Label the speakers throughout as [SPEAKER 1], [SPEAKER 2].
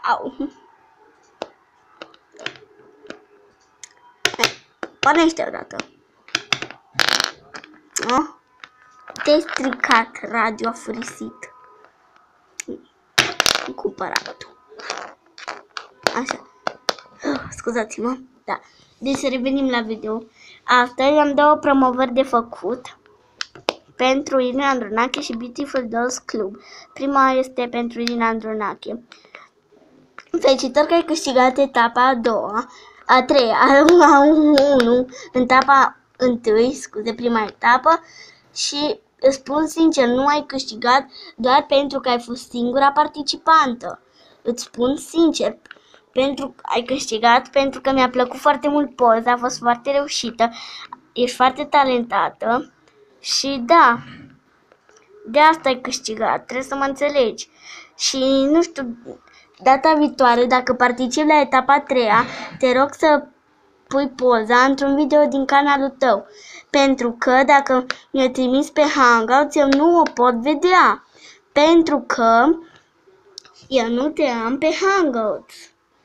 [SPEAKER 1] Au. Pornește odată. Te-ai stricat, radio a furisit. Cumpăratul. Așa. Scuzați-mă. Da. Deci să revenim la video. Astăzi am două promovări de făcut pentru Irina Andronache și Beautiful Dolls Club. Prima este pentru Irina Andronache. Felicitări că ai câștigat etapa a doua, a treia, a 1, etapa întâi, scuze, prima etapă, și îți spun sincer, nu ai câștigat doar pentru că ai fost singura participantă. Îți spun sincer, ai câștigat pentru că mi-a plăcut foarte mult poza, a fost foarte reușită, ești foarte talentată și da, de asta ai câștigat, trebuie să mă înțelegi. Și nu știu, data viitoare, dacă participi la etapa a treia, te rog să pui poza într-un video din canalul tău. Pentru că dacă mi-o trimis pe Hangouts, eu nu o pot vedea. Pentru că eu nu te am pe Hangouts.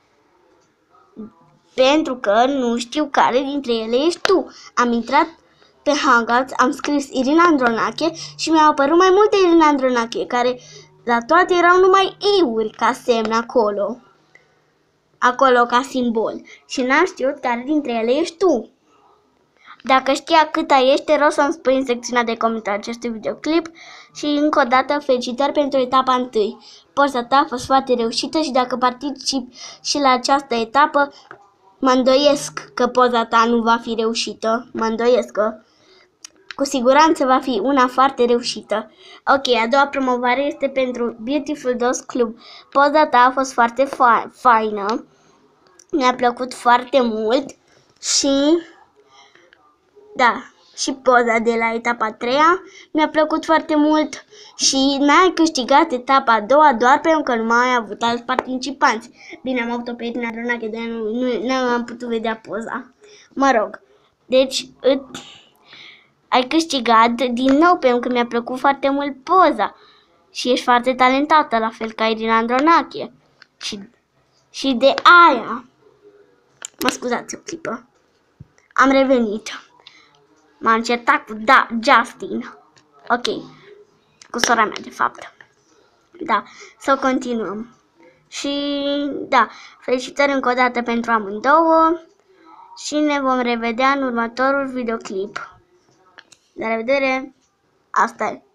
[SPEAKER 1] Pentru că nu știu care dintre ele ești tu. Am intrat pe Hangouts, am scris Irina Andronache și mi-au apărut mai multe Irina Andronache, care la toate erau numai I-uri ca semn acolo. Acolo ca simbol. Și n-am știut care dintre ele ești tu. Dacă știa câta ești, te rog să-mi spui în secțiunea de comentarii acestui videoclip. Și încă o dată felicitări pentru etapa 1. Poza ta a fost foarte reușită și dacă participi și la această etapă, mă îndoiesc că poza ta nu va fi reușită. Mă îndoiesc că cu siguranță va fi una foarte reușită. Ok, a doua promovare este pentru Beautiful Dolls Club. Poza ta a fost foarte faină. Mi-a plăcut foarte mult și da, și poza de la etapa a treia mi-a plăcut foarte mult și n-ai câștigat etapa a doua doar pentru că nu mai ai avut alți participanți. Bine, am avut-o pe Irina Andronache, dar nu am putut vedea poza. Mă rog, deci ai câștigat din nou pentru că mi-a plăcut foarte mult poza și ești foarte talentată, la fel ca Irina Andronache. Și de aia, mă scuzați o clipă, am revenit. M-am certat cu Justin. Ok, cu sora mea de fapt. Da, să continuăm. Și da, felicitări încă o dată pentru amândouă și ne vom revedea în următorul videoclip. La revedere! Asta e.